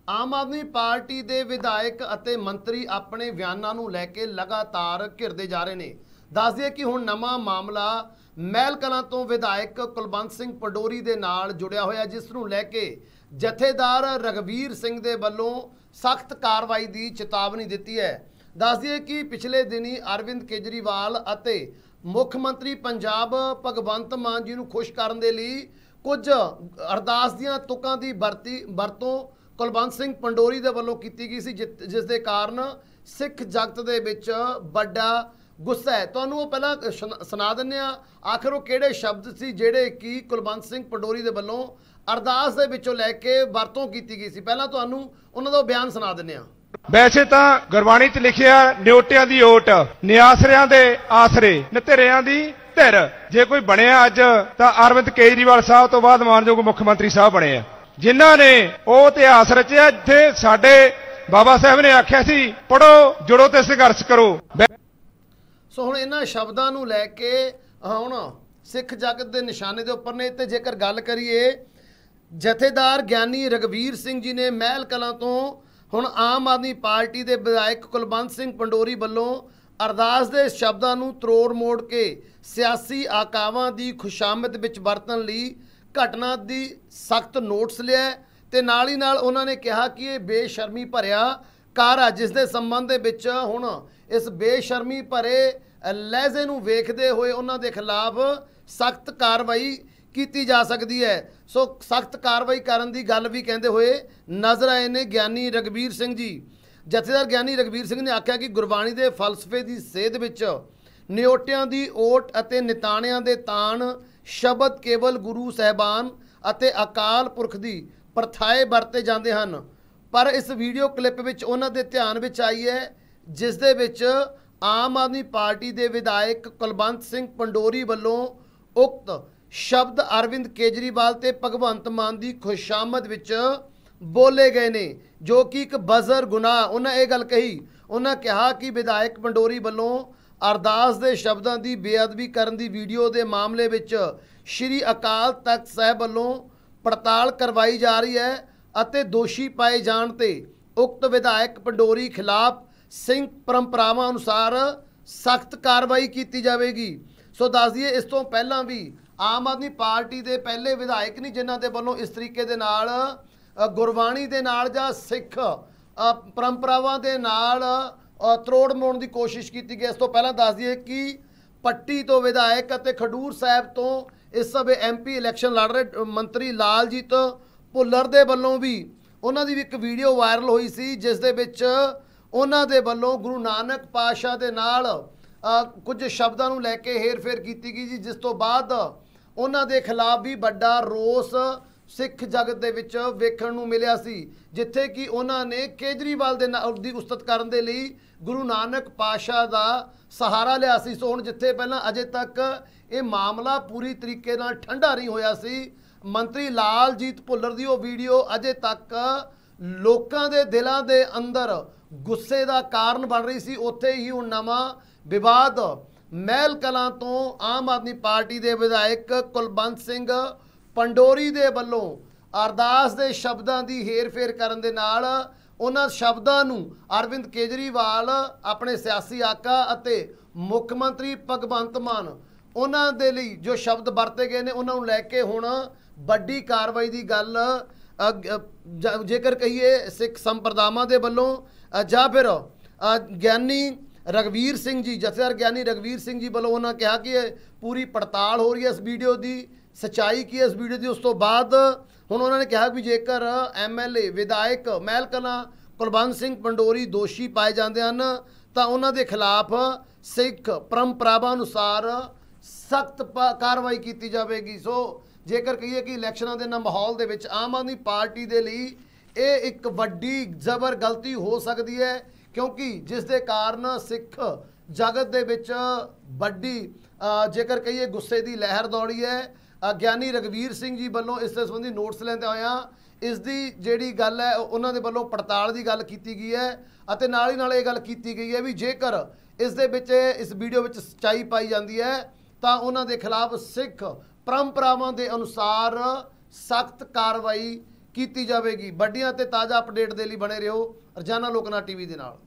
आम आदमी पार्टी के विधायक ਅਤੇ मंत्री अपने बयानों ਨੂੰ ਲੈ ਕੇ लगातार घिरते जा रहे हैं। दस दिए कि हुण नवा मामला महल कलां तो विधायक कुलवंत सिंह पंडोरी दे नाल जुड़िया होया, जिस नूं लै के जथेदार रघवीर सिंह दे वल्लों सख्त कार्रवाई की चेतावनी दी है। दस दिए कि पिछले दिनी अरविंद केजरीवाल अते मुख मंत्री पंजाब भगवंत मान जी नूं खुश करन दे लई कुछ अरदास दियां तुकां दी वरतों कुलवंत सिंह पंडोरी दे वल्लों कीती गई सी, जिस दे कारण सिख जगत दे विच बड़ा गुस्सा है। तुहानूं वो पहलां सुना दिंदे आ आखिर वो किहड़े शब्द सी जिहड़े कि कुलवंत सिंह पंडोरी दे वल्लों अरदास दे विचों लैके वरतों कीती गई सी। पहलां तुहानूं उन्हां दा बयान सुना दिंदे आ। वैसे तो गुरबाणी च लिखिया न्योटियां दी ओट निआसरियां दे आसरे निधरियां दी धिर। जे कोई बनिया अज तां अरविंद केजरीवाल साहब तो बाद मानयोग मुख मंत्री साहब बने आ, जिन्हां ने वो इतिहास रचिया जिथे साडे बाबा साहब ने आख्या सी पढ़ो जुड़ो ते संघर्ष करो। सो हुण इन्हां शब्दां नूं लै के हुण सिख जगत दे निशाने दे उपर ने। ते जेकर गल करिए जथेदार ज्ञानी रघवीर सिंह जी ने महल कलां तो हुण आम आदमी पार्टी के विधायक कुलवंत सिंह पंडोरी वल्लों अरदास के शब्दों नूं त्रोड़ मोड़ के सियासी आकावां की खुशामद विच वरतण लई घटना की सख्त नोटिस लिया ते नाल ही नाल उन्होंने कहा कि ये बेशर्मी भरिया कार है, जिस दे संबंध दे विच हुण इस बेशर्मी भरे लहजे नूं वेखदे होए उन्हां दे खिलाफ सख्त कार्रवाई की जा सकती है। सो सख्त कार्रवाई करन दी गल भी कहते हुए नज़र आए ने ज्ञानी रघवीर सिंह जी। जथेदार ज्ञानी रघवीर सिंह ने आख्या कि गुरबाणी के फलसफे की सेध विच नियोटियां दी ओट अते निताणियां दे ताण शब्द केवल गुरु साहबान अते अकाल पुरख दी प्रथाए वरते जाते हैं, पर इस वीडियो क्लिप विच उन्हां दे ध्यान विच आई है जिस दे विच आम आदमी पार्टी के विधायक कुलवंत सिंह पंडोरी वल्लों उक्त शब्द अरविंद केजरीवाल ते भगवंत मान की खुशामद विच बोले गए ने, जो कि एक बजर गुनाह। उन्हें यह गल कही, उन्हें कहा कि विधायक पंडोरी वल्लों अरदास के शब्दों की बेअदबी करन दी वीडियो के मामले विच श्री अकाल तख्त साहब वल्लों पड़ताल करवाई जा रही है अते दोषी पाए जाण ते उक्त विधायक पंडोरी खिलाफ सिंह परंपरावां अनुसार सख्त कार्रवाई की जाएगी। सो दस दिए इस तो पहला भी आम आदमी पार्टी के पहले विधायक नहीं जिन्हां दे वल्लों इस तरीके दे नाल गुरबाणी दे नाल जां सिख परंपरावां दे नाल त्रोड़ मोड़ की कोशिश की गई। इस तो पहला दस दिए कि पट्टी तो विधायक अते खडूर साहब तो इस समय MP इलैक्शन लड़ रहे मंत्री लालजीत भुल्लर दे वल्लों भी उन्हां दी भी एक वीडियो वायरल हुई सी, जिस दे विच उन्हां दे वल्लों गुरु नानक पातशाह दे नाल कुछ शब्दों नूं लैके हेर फेर की गई जी, जिस तो बाद उन्हां दे खिलाफ भी बड़ा रोस सिख जगत दे विच वेखण नूं मिलिया सी, जिथे कि उन्हां ने केजरीवाल दे नाल दी उस्तत करन दे लई गुरु नानक पातशाह दा सहारा लिया सी। सो हुण जिथे पहलां अजे तक ये मामला पूरी तरीके नाल ठंडा नहीं होया सी, मंत्री लालजीत भुल्लर दी वो वीडियो अजे तक लोकां दे दिलां दे अंदर गुस्से दा कारण बन रही सी। उत्थे ही हुण नवां विवाद महल कलां तो आम आदमी पार्टी के विधायक कुलवंत सिंह पंडोरी दे वल्लों अरदास दे शब्दां दी हेर फेर करन दे नाल उन्हां शब्दां नूं अरविंद केजरीवाल अपने सियासी आका अते मुख मंत्री भगवंत मान उन्हां दे लई जो शब्द वरते गए ने उन्हां नूं लैके हुण वड्डी कार्रवाई दी गल जेकर कहिए सिख संप्रदावां दे वल्लों जां फिर ज्ञानी रघवीर सिंह जी जथेदार ज्ञानी रघवीर सिंह जी वालों उन्होंने कहा कि पूरी पड़ताल हो रही है इस वीडियो की, सच्चाई की है इस वीडियो की। उस तो बाद हुण उन्होंने कहा भी जेकर MLA विधायक महल कलां कुलवंत सिंह पंडोरी दोषी पाए जाते हैं तो उन्होंने खिलाफ सिख परंपरावां अनुसार सख्त कार्रवाई की जाएगी। सो जेकर कहिए कि इलैक्शनां दे माहौल दे विच आम आदमी पार्टी दे लई ये एक वड्डी जबर गलती हो सकती है, क्योंकि जिस दे कारण सिख जगत दे विच वड्डी जेकर कहिए गुस्से की लहर दौड़ी है। ज्ञानी रघवीर सिंह जी वल्लों इस संबंधी नोटिस लैंदे होया इसकी जिहड़ी गल है उन्हां दे वल्लों पड़ताल की गल की गई है अते नाल ही नाल ये गल की गई है भी जेकर इस दे विच इस वीडियो विच सच्चाई पाई जाती है तो उन्हां दे खिलाफ सिख परंपरावां दे अनुसार सख्त कार्रवाई ਕੀਤੀ ਜਾਵੇਗੀ। ਵੱਡੀਆਂ ਤੇ ਤਾਜ਼ਾ ਅਪਡੇਟ ਦੇ ਲਈ ਬਣੇ ਰਹੋ ਰੋਜ਼ਾਨਾ ਲੋਕਨਾਥ ਟੀਵੀ ਦੇ ਨਾਲ।